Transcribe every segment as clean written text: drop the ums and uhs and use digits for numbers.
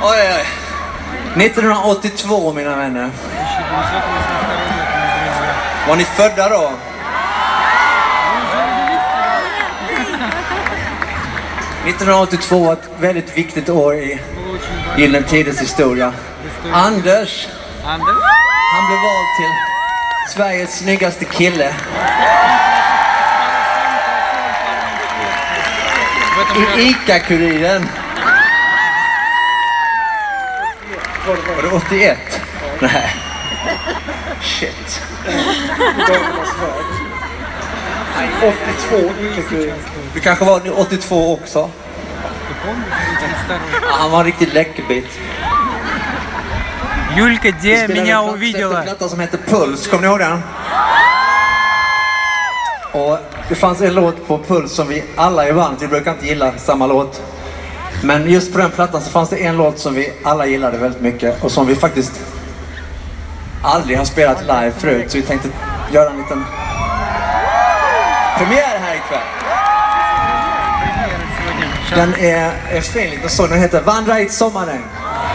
Oj, oj. 1982, mina vänner. Var ni födda då? ...1982 var ett väldigt viktigt år i Gyllene Tiders historia. Anders, han blev vald till Sveriges snyggaste kille. I ICA-Kuriren. Var det 81? Nej. Shit. 82. Du kanske var 82 också. Han var en riktigt läckerbit. Юлька, где меня увидела? En platta som heter Puls, kommer ni ihåg den? Och det fanns en låt på Puls som vi alla i bandet, vi brukar inte gilla samma låt. Men just på den plattan så fanns det en låt som vi alla gillade väldigt mycket och som vi faktiskt aldrig har spelat live förut, så vi tänkte göra en liten premiär här ikväll. Den är fin liten så, den heter Vandra i ett sommarregn.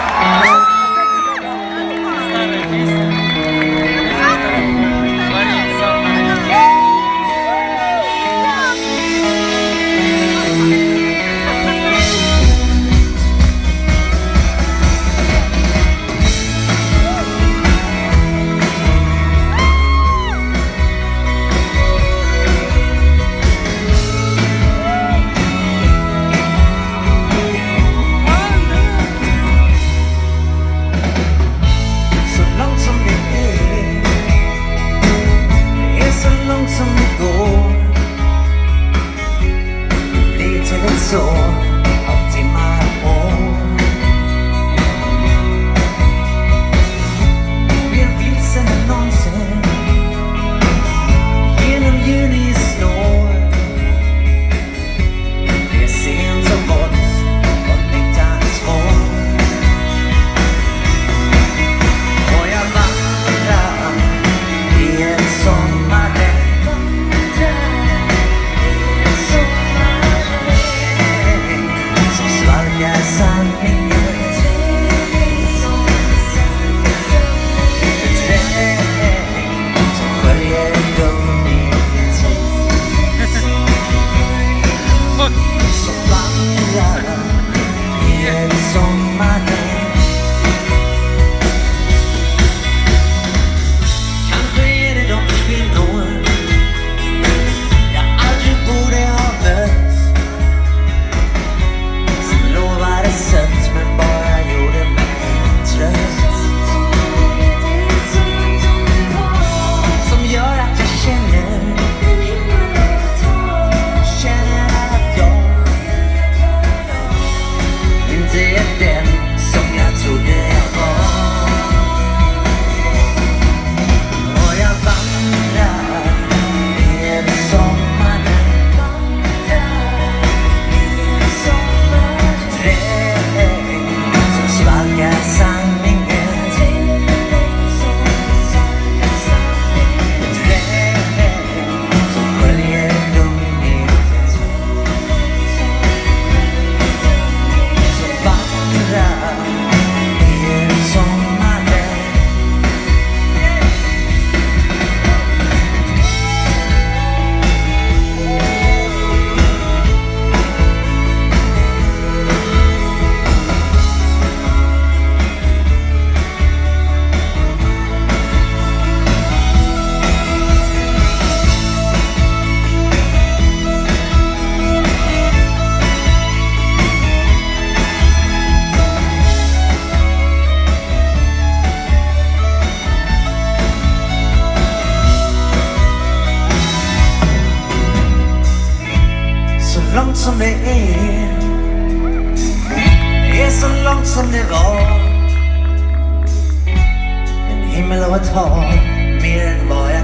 Långt som det är så långt som det var. En himmel och ett hav, mer än vad jag